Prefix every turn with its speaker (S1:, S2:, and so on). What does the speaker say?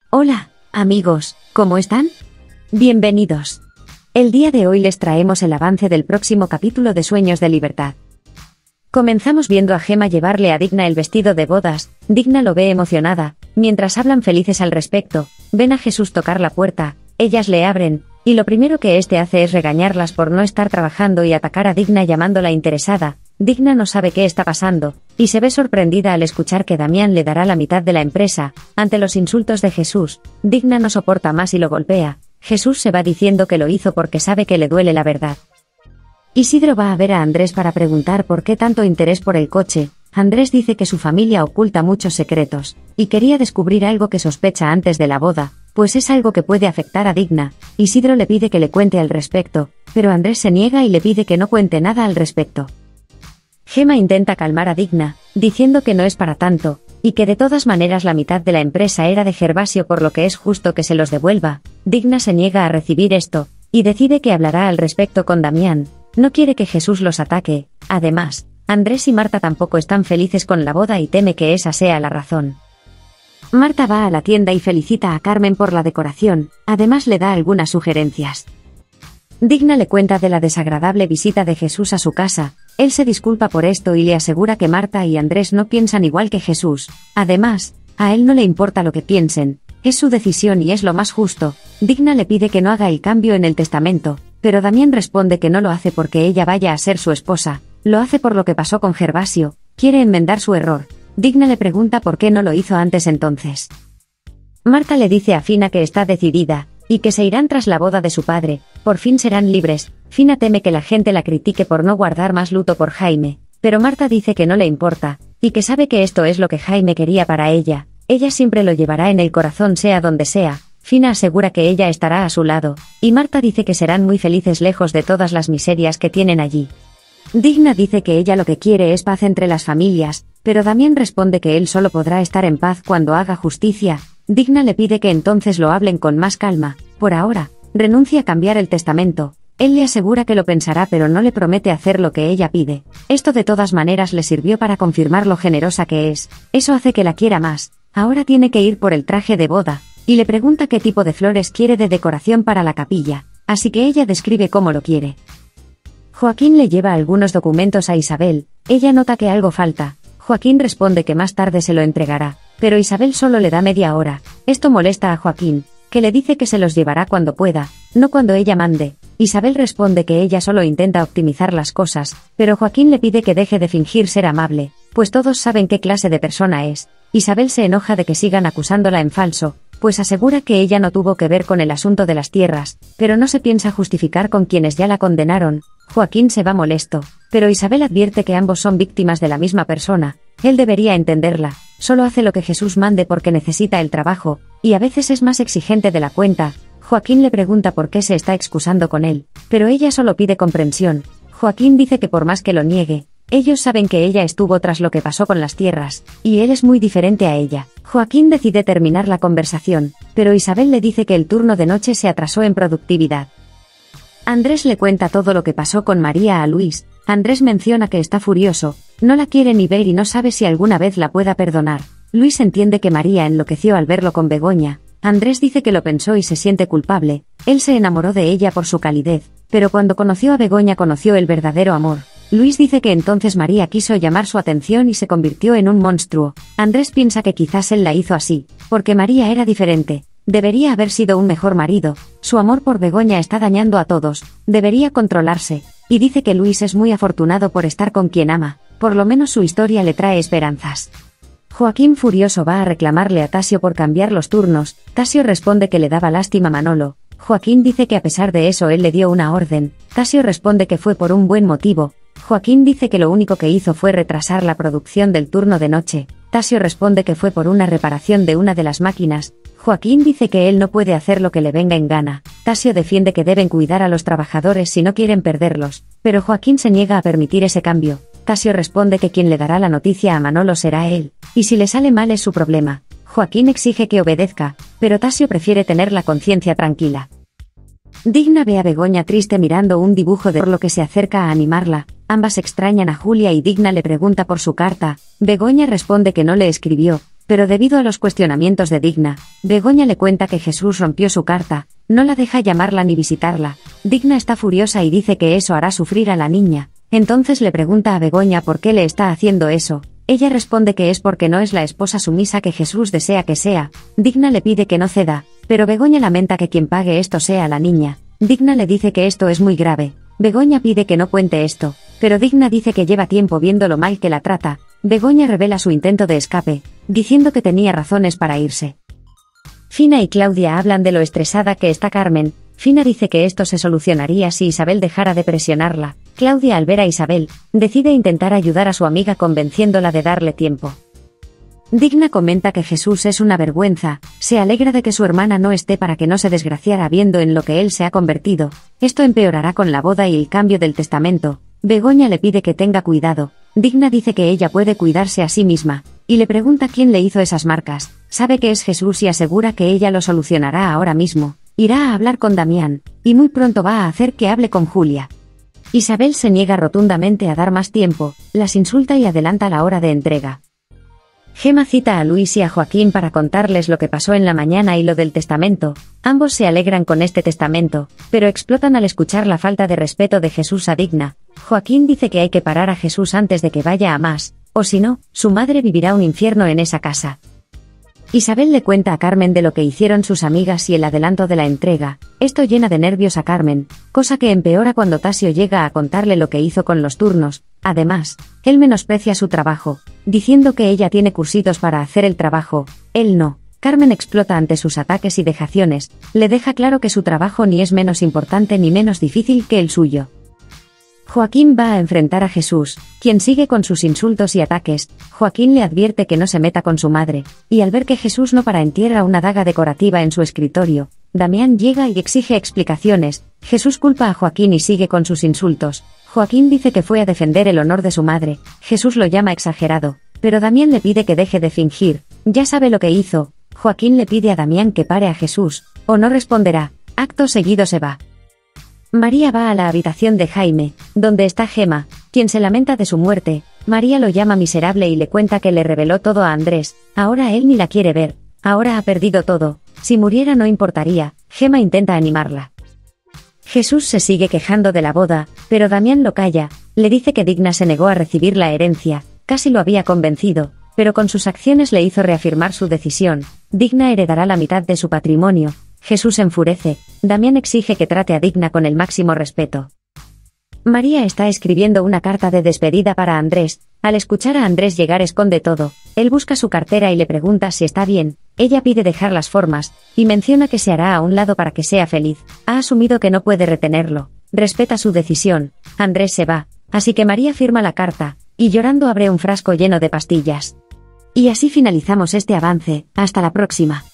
S1: Hola, amigos, ¿cómo están? Bienvenidos. El día de hoy les traemos el avance del próximo capítulo de Sueños de Libertad. Comenzamos viendo a Gemma llevarle a Digna el vestido de bodas. Digna lo ve emocionada, mientras hablan felices al respecto. Ven a Jesús tocar la puerta, ellas le abren, y lo primero que este hace es regañarlas por no estar trabajando y atacar a Digna llamándola interesada. Digna no sabe qué está pasando, y se ve sorprendida al escuchar que Damián le dará la mitad de la empresa. Ante los insultos de Jesús, Digna no soporta más y lo golpea. Jesús se va diciendo que lo hizo porque sabe que le duele la verdad. Isidro va a ver a Andrés para preguntar por qué tanto interés por el coche. Andrés dice que su familia oculta muchos secretos, y quería descubrir algo que sospecha antes de la boda, pues es algo que puede afectar a Digna. Isidro le pide que le cuente al respecto, pero Andrés se niega y le pide que no cuente nada al respecto. Gemma intenta calmar a Digna, diciendo que no es para tanto, y que de todas maneras la mitad de la empresa era de Gervasio por lo que es justo que se los devuelva. Digna se niega a recibir esto, y decide que hablará al respecto con Damián. No quiere que Jesús los ataque. Además, Andrés y Marta tampoco están felices con la boda y teme que esa sea la razón. Marta va a la tienda y felicita a Carmen por la decoración, además le da algunas sugerencias. Digna le cuenta de la desagradable visita de Jesús a su casa. Él se disculpa por esto y le asegura que Marta y Andrés no piensan igual que Jesús. Además, a él no le importa lo que piensen, es su decisión y es lo más justo. Digna le pide que no haga el cambio en el testamento, pero Damián responde que no lo hace porque ella vaya a ser su esposa, lo hace por lo que pasó con Gervasio, quiere enmendar su error. Digna le pregunta por qué no lo hizo antes entonces. Marta le dice a Fina que está decidida, y que se irán tras la boda de su padre, por fin serán libres. Fina teme que la gente la critique por no guardar más luto por Jaime, pero Marta dice que no le importa, y que sabe que esto es lo que Jaime quería para ella siempre lo llevará en el corazón sea donde sea. Fina asegura que ella estará a su lado, y Marta dice que serán muy felices lejos de todas las miserias que tienen allí. Digna dice que ella lo que quiere es paz entre las familias, pero Damián responde que él solo podrá estar en paz cuando haga justicia. Digna le pide que entonces lo hablen con más calma. Por ahora, renuncia a cambiar el testamento. Él le asegura que lo pensará pero no le promete hacer lo que ella pide. Esto de todas maneras le sirvió para confirmar lo generosa que es. Eso hace que la quiera más. Ahora tiene que ir por el traje de boda, y le pregunta qué tipo de flores quiere de decoración para la capilla, así que ella describe cómo lo quiere. Joaquín le lleva algunos documentos a Isabel, ella nota que algo falta. Joaquín responde que más tarde se lo entregará, pero Isabel solo le da media hora. Esto molesta a Joaquín, que le dice que se los llevará cuando pueda, no cuando ella mande. Isabel responde que ella solo intenta optimizar las cosas, pero Joaquín le pide que deje de fingir ser amable, pues todos saben qué clase de persona es. Isabel se enoja de que sigan acusándola en falso, pues asegura que ella no tuvo que ver con el asunto de las tierras, pero no se piensa justificar con quienes ya la condenaron. Joaquín se va molesto, pero Isabel advierte que ambos son víctimas de la misma persona. Él debería entenderla, solo hace lo que Jesús mande porque necesita el trabajo, y a veces es más exigente de la cuenta. Joaquín le pregunta por qué se está excusando con él, pero ella solo pide comprensión. Joaquín dice que por más que lo niegue, ellos saben que ella estuvo tras lo que pasó con las tierras, y él es muy diferente a ella. Joaquín decide terminar la conversación, pero Isabel le dice que el turno de noche se atrasó en productividad. Andrés le cuenta todo lo que pasó con María a Luis. Andrés menciona que está furioso, no la quiere ni ver y no sabe si alguna vez la pueda perdonar. Luis entiende que María enloqueció al verlo con Begoña. Andrés dice que lo pensó y se siente culpable. Él se enamoró de ella por su calidez, pero cuando conoció a Begoña conoció el verdadero amor. Luis dice que entonces María quiso llamar su atención y se convirtió en un monstruo. Andrés piensa que quizás él la hizo así, porque María era diferente. Debería haber sido un mejor marido. Su amor por Begoña está dañando a todos. Debería controlarse. Y dice que Luis es muy afortunado por estar con quien ama. Por lo menos su historia le trae esperanzas. Joaquín furioso va a reclamarle a Tasio por cambiar los turnos. Tasio responde que le daba lástima a Manolo. Joaquín dice que a pesar de eso él le dio una orden. Tasio responde que fue por un buen motivo. Joaquín dice que lo único que hizo fue retrasar la producción del turno de noche. Tasio responde que fue por una reparación de una de las máquinas. Joaquín dice que él no puede hacer lo que le venga en gana. Tasio defiende que deben cuidar a los trabajadores si no quieren perderlos, pero Joaquín se niega a permitir ese cambio. Tasio responde que quien le dará la noticia a Manolo será él, y si le sale mal es su problema. Joaquín exige que obedezca, pero Tasio prefiere tener la conciencia tranquila. Digna ve a Begoña triste mirando un dibujo por lo que se acerca a animarla. Ambas extrañan a Julia y Digna le pregunta por su carta. Begoña responde que no le escribió, pero debido a los cuestionamientos de Digna, Begoña le cuenta que Jesús rompió su carta, no la deja llamarla ni visitarla. Digna está furiosa y dice que eso hará sufrir a la niña, entonces le pregunta a Begoña por qué le está haciendo eso. Ella responde que es porque no es la esposa sumisa que Jesús desea que sea. Digna le pide que no ceda, pero Begoña lamenta que quien pague esto sea la niña. Digna le dice que esto es muy grave. Begoña pide que no cuente esto, pero Digna dice que lleva tiempo viendo lo mal que la trata. Begoña revela su intento de escape, diciendo que tenía razones para irse. Fina y Claudia hablan de lo estresada que está Carmen. Fina dice que esto se solucionaría si Isabel dejara de presionarla. Claudia, al ver a Isabel, decide intentar ayudar a su amiga convenciéndola de darle tiempo. Digna comenta que Jesús es una vergüenza, se alegra de que su hermana no esté para que no se desgraciara viendo en lo que él se ha convertido. Esto empeorará con la boda y el cambio del testamento. Begoña le pide que tenga cuidado. Digna dice que ella puede cuidarse a sí misma, y le pregunta quién le hizo esas marcas. Sabe que es Jesús y asegura que ella lo solucionará ahora mismo. Irá a hablar con Damián, y muy pronto va a hacer que hable con Julia. Isabel se niega rotundamente a dar más tiempo, las insulta y adelanta la hora de entrega. Gemma cita a Luis y a Joaquín para contarles lo que pasó en la mañana y lo del testamento. Ambos se alegran con este testamento, pero explotan al escuchar la falta de respeto de Jesús a Digna. Joaquín dice que hay que parar a Jesús antes de que vaya a más, o si no, su madre vivirá un infierno en esa casa. Isabel le cuenta a Carmen de lo que hicieron sus amigas y el adelanto de la entrega. Esto llena de nervios a Carmen, cosa que empeora cuando Tasio llega a contarle lo que hizo con los turnos. Además, él menosprecia su trabajo, diciendo que ella tiene cursitos para hacer el trabajo, él no. Carmen explota ante sus ataques y dejaciones, le deja claro que su trabajo ni es menos importante ni menos difícil que el suyo. Joaquín va a enfrentar a Jesús, quien sigue con sus insultos y ataques. Joaquín le advierte que no se meta con su madre, y al ver que Jesús no para entierra una daga decorativa en su escritorio. Damián llega y exige explicaciones. Jesús culpa a Joaquín y sigue con sus insultos. Joaquín dice que fue a defender el honor de su madre. Jesús lo llama exagerado, pero Damián le pide que deje de fingir. Ya sabe lo que hizo. Joaquín le pide a Damián que pare a Jesús, o no responderá. Acto seguido se va. María va a la habitación de Jaime, donde está Gemma, quien se lamenta de su muerte. María lo llama miserable y le cuenta que le reveló todo a Andrés. Ahora él ni la quiere ver. Ahora ha perdido todo. Si muriera no importaría. Gemma intenta animarla. Jesús se sigue quejando de la boda, pero Damián lo calla. Le dice que Digna se negó a recibir la herencia. Casi lo había convencido, pero con sus acciones le hizo reafirmar su decisión. Digna heredará la mitad de su patrimonio. Jesús enfurece. Damián exige que trate a Digna con el máximo respeto. María está escribiendo una carta de despedida para Andrés. Al escuchar a Andrés llegar esconde todo. Él busca su cartera y le pregunta si está bien. Ella pide dejar las formas, y menciona que se hará a un lado para que sea feliz. Ha asumido que no puede retenerlo. Respeta su decisión. Andrés se va, así que María firma la carta, y llorando abre un frasco lleno de pastillas. Y así finalizamos este avance. Hasta la próxima.